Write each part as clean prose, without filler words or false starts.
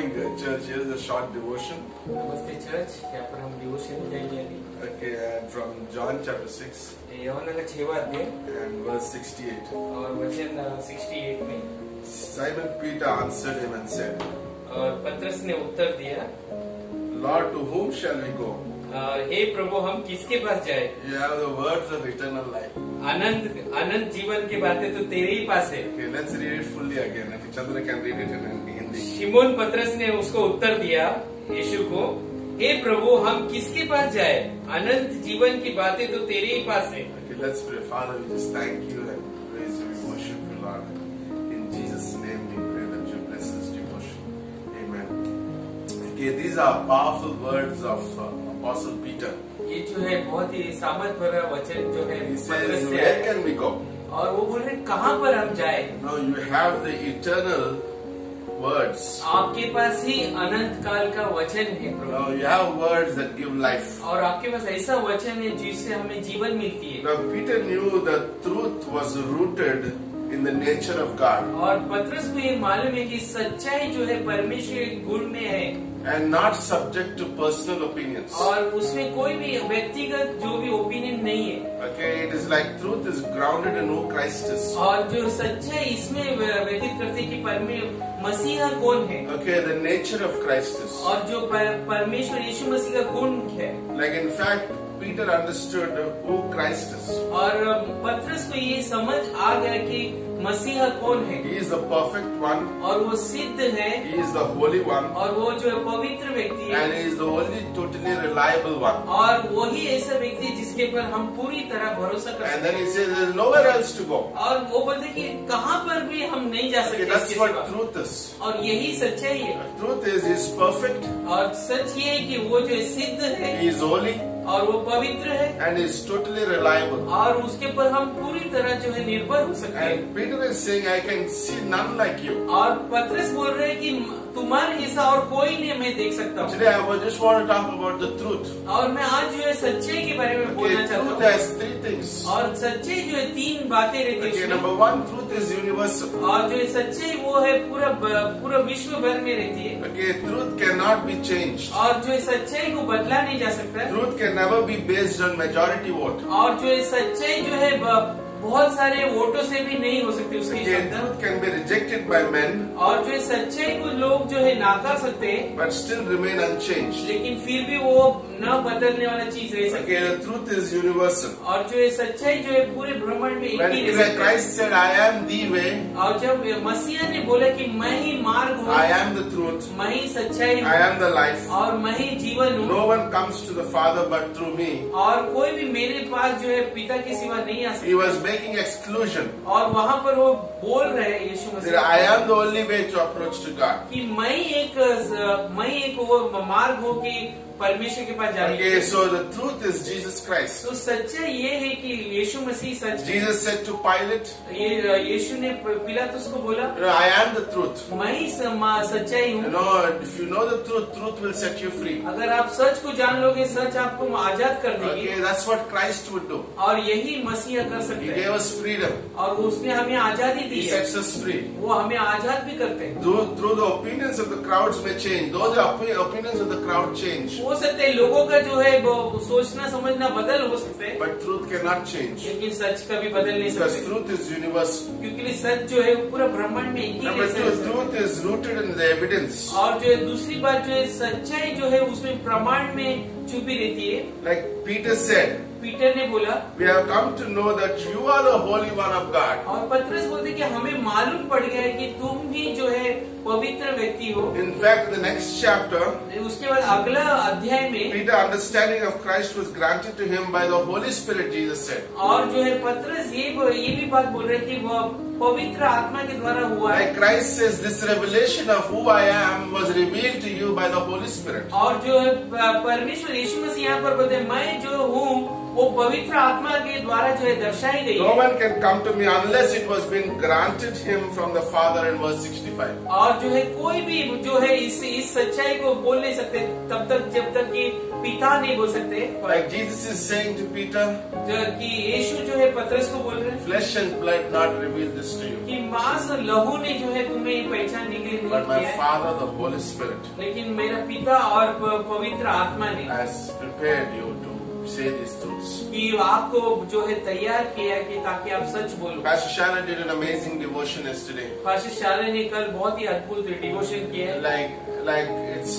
morning, church. Here's a short devotion. नमस्ते church, यहाँ पर हम डिवोशन जाएंगे अभी। Okay, and from John chapter 6 यूहन्ना का 6वां अध्याय and verse 68. और वचन 68 में। Simon Peter answered him and said, और पतरस ने उत्तर दिया, Lord, to whom shall we go? हे प्रभु, हम किसके पास जाए? You have the words of eternal life. अनंत जीवन की बातें तो तेरे ही पास है। Okay, let's read it fully again. I think Chandra can read it in Hindi. शिमोन पतरस ने उसको उत्तर दिया यीशु को, हे प्रभु, हम किसके पास जाए? अनंत जीवन की बातें तो तेरे ही पास है। Okay, let's pray. Father, we just thank you and praise you. We worship you, Lord. In Jesus' name we pray that you bless this devotion. Amen. Okay, these are powerful words of Apostle Peter. ये जो है बहुत ही सामर्थ भरा वचन जो है He पतरस says, से where है। can we go? और वो बोल रहे कहाँ पर हम जाए? No, you have the eternal words. आपके पास ही अनंत काल का वचन है प्रभु। Now you have words that give life. और आपके पास ऐसा वचन है जिससे हमें जीवन मिलती है। Now Peter knew the truth was rooted in the nature of God और पतरस को ये मालूम है कि सच्चाई जो है परमेश्वर के गुण में है and not subject to personal opinions. और उसमें कोई भी व्यक्तिगत जो भी ओपिनियन नहीं है। Okay, it is like truth is grounded in who Christ is. और जो सच्चाई इसमें व्यतीत करते कि मसीहा कौन है। Okay, the nature of Christ is. और जो परमेश्वर यीशु मसीह का गुण है। Like in fact, Peter understood who Christ is. और पतरस को ये समझ आ गया कि मसीहा कौन है। He is the perfect one. और वो सिद्ध है। He is the holy one. और वो जो है पवित्र व्यक्ति है। And he is the only totally reliable one. और वही ऐसा व्यक्ति जिसके पर हम पूरी तरह भरोसा कर सकते And then he says there is nowhere else to go. और वो बोलते कि कहाँ पर भी हम नहीं जा सकते। Okay, that's what truth is. और यही सच्चाई है। Truth is he is perfect. और सच ये है कि वो जो सिद्ध है। He is holy. और वो पवित्र है। And he is totally reliable. और उसके पर हम पूरी तरह जो है निर्भर हो सकते हैं। And Peter is saying, I can see none like you. और पतरस बोल रहे हैं कि तुम्हारे जैसा और कोई नहीं मैं देख सकता हूँ। Today I just want to talk about the truth. और मैं आज जो है सच्चाई के बारे में बोलना चाहता Truth हूँ। has three things. और सच्चाई जो है तीन बातें रहती Okay, है। number one, truth is universal. और जो सच्चाई वो है पूरा विश्व भर में रहती है। Okay, truth cannot be changed. और जो सच्चाई को बदला नहीं जा सकता। Truth can never be based on majority vote. और जो सच्चाई जो है बहुत सारे वोटों से भी नहीं हो सकती उसकी Okay, क्षमता। truth can be rejected by men, और जो सच्चाई को लोग जो है नाकार सकते हैं, but still remain unchanged. लेकिन फिर भी वो न बदलने वाला चीज रह सकती Okay, है। the truth is universal. और जो सच्चाई जो है पूरे ब्रह्मांड में एक When ही रह सकती है। Christ said, I am the way, और जब मसीहा ने बोला कि मैं ही मार्ग हूँ, I am the truth, मैं ही सच्चाई I हूँ am the life. और मैं ही जीवन हूँ, No one comes to the Father but through me. और कोई भी मेरे पास जो है पिता के सिवा नहीं आ He सकता। was making exclusion. और वहाँ पर वो बोल रहे हैं यीशु That Masih I am the only way to approach to God. कि मैं एक वो मार्ग हूँ कि परमेश्वर के पास जाने के Okay, लिए। so the truth is Jesus Christ. तो सच्चाई ये है कि यीशु मसीह सच है। Jesus said to Pilate, यीशु ने पिलातुस को बोला, I am the truth. मैं ही सच्चाई हूँ। If you know the truth, truth will set you free. अगर आप सच को जान लोगे, सच आपको आजाद कर देगी। Okay, that's what Christ would do. और यही मसीहा कर He सकते gave हैं। us freedom. और उसने हमें आजादी दी He है। sets us free. वो हमें आजाद भी करते हैं। Through the opinions of the crowds may change. Though the opinions of the crowd change, हो सकते हैं लोगों का जो है वो सोचना समझना बदल हो सकते हैं, but truth cannot change. लेकिन सच कभी बदल नहीं Because सकते, truth is universal. क्योंकि सच जो है पूरा ब्रह्मांड में एक ही Number जैसा two, है। truth is rooted in the evidence. और जो है दूसरी बात जो है सच्चाई जो है उसमें प्रमाण में छुपी रहती है। Like Peter said, पीटर ने बोला, we have come to know that you are the Holy One of God. और पतरस बोलते कि हमें मालूम पड़ गया है कि तुम ही जो है पवित्र व्यक्ति हो। In fact, the next chapter, उसके बाद अगला अध्याय में Peter understanding of Christ was granted to him by the Holy Spirit, Jesus said. और जो है पतरस ये भी बात बोल रहे कि वह पवित्र आत्मा के द्वारा हुआ है। Like Christ says, this revelation of who I am was revealed to you by the Holy Spirit. और जो है परमेश्वर यीशु मसीह यहाँ पर बोलते मैं जो हूँ वो पवित्र आत्मा के द्वारा जो है दर्शाई गई No है। one can come to me unless it was been granted him from the Father in verse 65. और जो है कोई भी जो है इस सच्चाई को बोल नहीं सकते तब तक जब तक कि पिता नहीं बोल सकते, Like Jesus is saying to Peter, कि यीशु जो है पतरस को बोल रहे हैं flesh and blood not revealed this to you, कि मांस और लहू ने जो है तुम्हें ये पहचानने के लिए नहीं but my किया है, Father, the Holy Spirit, लेकिन मेरा पिता और पवित्र आत्मा ने has prepared you to say these truths. कि आपको जो है तैयार किया कि ताकि आप सच बोलो। Pastor Shannon did an amazing devotion yesterday. Pastor शाले ने कल बहुत ही अद्भुत डिवोशन किया है Like it's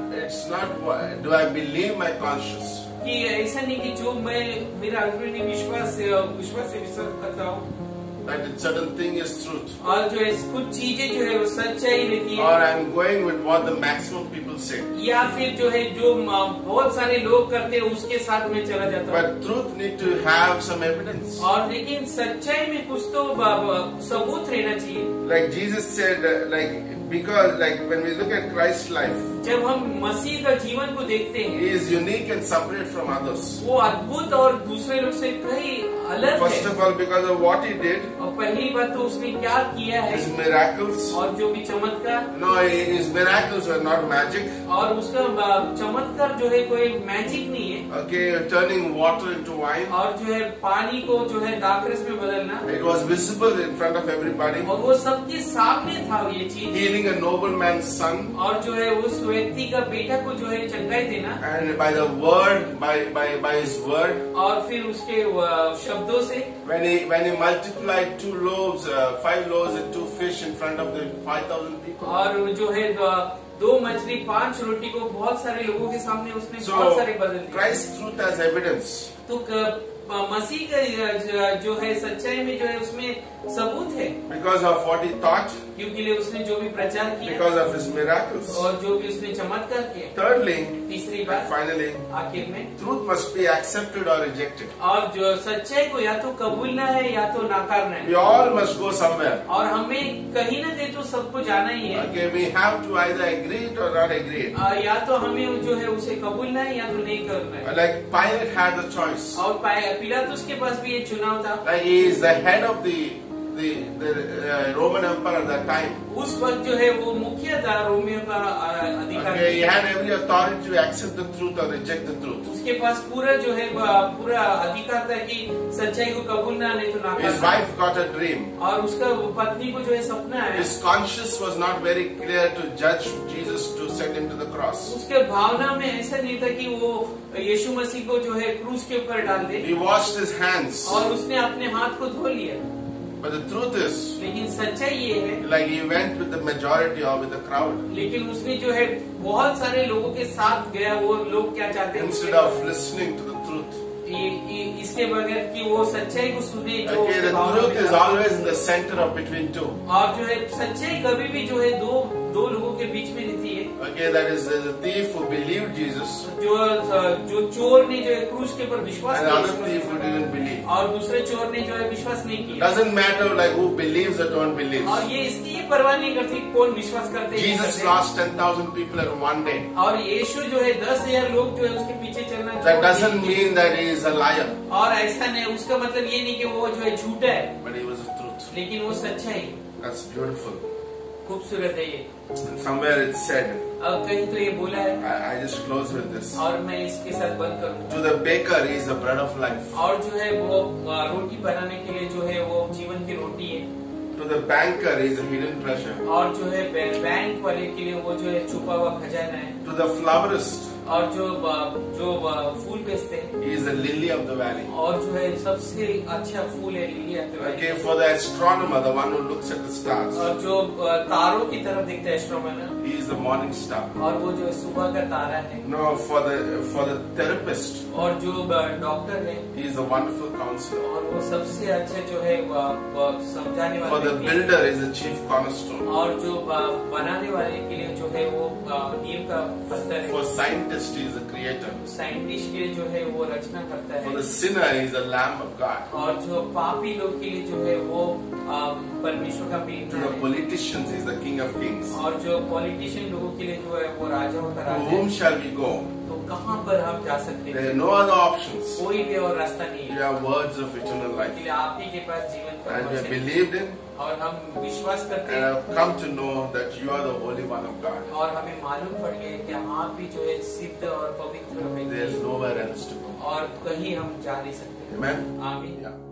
not do I believe my conscience? कि ऐसा नहीं कि जो मैं मेरा अंदरूनी विश्वास से विश्वास करता हूँ That certain thing is truth, और जो है कुछ चीजें जो है वो सच्चाई रहती or है, I'm going with what the maximum people say. या फिर जो है जो बहुत सारे लोग करते हैं उसके साथ में चला जाता हूँ। But truth need to have some evidence. और लेकिन सच्चाई में कुछ तो सबूत रहना चाहिए। Like Jesus said, because when we look at Christ's life, जब हम मसीह का जीवन को देखते हैं, He is unique and separate from others. वो अद्भुत और दूसरे लोग से कहीं अलग First है। of all, because of what He did, और पहली बात तो उसने क्या किया है His miracles. और जो भी चमत्कार, No, His miracles were not magic. और उसका चमत्कार जो है कोई मैजिक नहीं है। Okay, turning water into wine. और जो है पानी को जो है दाखरस में बदलना, It was visible in front of everybody. और वो सबके सामने था ये चीज। Healing a nobleman's son. और जो है उस व्यक्ति का बेटा को जो है चंगाई देना, And by the word, by His word, और फिर उसके शब्दों से when he multiplied 2 loaves, 5 loaves and 2 fish in front of the 5,000 people. और जो है 2 मछली 5 रोटी को बहुत सारे लोगों के सामने उसने बहुत सारे बदल दिए। Christ's truth as evidence. तो मसीह का जो है सच्चाई में जो है उसमें सबूत है, Because of what He taught, क्योंकि लिए उसने जो भी प्रचार किया because of His miracles. और जो भी उसने चमत्कार किया। Thirdly, तीसरी and बात finally, आखिर में, truth must be accepted or rejected. और जो सच्चाई को या तो कबूलना है या तो नाकारना We है, all must go somewhere. और हमें कहीं ना कहीं तो सबको जाना ही है। Okay, we have to either agree it or not agree it. या तो हमें जो है उसे कबूलना है या तो नहीं करना है। Like Pilate had the choice. और पिलातुस के पास भी ये चुनाव था। Like he is the head of the Roman Empire at that time. उस वक्त जो है वो मुखिया था रोमियो का अधिकार। Okay, he had every authority to accept the truth or reject the truth. उसके पास पूरा जो है पूरा अधिकार था कि सच्चाई को कबूलना नहीं तो His नाकारना। wife got a dream. और उसका पत्नी को जो है सपना है, His conscience was not very clear to judge Jesus to send him to the cross. उसके भावना में ऐसा नहीं था कि वो यीशु मसीह को जो है क्रूस के ऊपर डाल दे, He washed his hands. और उसने अपने हाथ को धो लिया। But the truth is, लेकिन सच्चाई ये है, like he went with the majority or with the crowd. लेकिन उसने जो है बहुत सारे लोगों के साथ गया। वो लोग क्या चाहते हैं Instead of listening to the truth. इसके बगैर कि वो सच्चाई को सुने जो Okay, the truth is always in the center of between two. और जो है सच्चाई कभी भी जो है दो लोगों के बीच में रहती है। Okay, that is the thief who believed Jesus जो चोर ने जो है क्रूस के ऊपर विश्वास and the other thief who किया, didn't believe. और दूसरे चोर ने जो है विश्वास नहीं किया। Doesn't matter like who believes or don't believe. और ये इसकी ये परवाह नहीं करती कौन विश्वास करते हैं। Jesus lost 10,000 people in one day. और यीशु जो है 10,000 लोग जो है उसके पीछे चलना। That doesn't mean that he is a liar. और ऐसा नहीं, उसका मतलब ये नहीं कि वो जो है झूठा है, But he was the truth. लेकिन वो सच्चाई। That's beautiful. खूबसूरत है ये। And somewhere it said, अब कहीं तो ये बोला है, I just close with this. और मैं इसके साथ बंद करूँ। To the baker, he is the bread of life. और जो है वो रोटी बनाने के लिए जो है वो जीवन की रोटी है। To the banker, he is a hidden treasure. और जो है बैंक वाले के लिए वो जो है छुपा हुआ खजाना है। To the florist, और जो फूल बेचते हैं, he is the lily of the valley. और जो है सबसे अच्छा फूल है लिली आते Okay, for the astronomer, the one who looks at the stars, और जो तारों की तरफ देखता है astronomer, he is the morning star. और वो जो सुबह का तारा है। No, for the therapist, और जो डॉक्टर है, he is a wonderful counselor. और वो सबसे अच्छे जो है समझाने For वाले the व्यक्ति है। builder, he is the chief cornerstone. और जो बनाने वाले के लिए जो है वो नींव का पत्थर For है। scientist, he is the creator. Scientist के लिए जो है वो रचना करता For है। the sinner, he is the lamb of God. और जो पापी लोग के लिए जो है वो परमेश्वर का To बेटा the है। politicians, he is the king of kings. और जो पॉलिटिशियन लोगों के लिए जो है वो राजाओं का To राजा whom है। shall we go? तो कहाँ पर हम जा सकते There हैं? are no other options. कोई भी और रास्ता नहीं You है। have words of eternal life. इसलिए आप ही के पास जीवन का And we have वचन है। believed in और हम विश्वास करते and हैं have come to know that you are the Holy One of God. और हमें मालूम पड़ गया कि आप भी जो है सिद्ध और पवित्र There is व्यक्ति nowhere else to go. और कहीं हम जा नहीं सकते। Amen? आमीन। Yeah.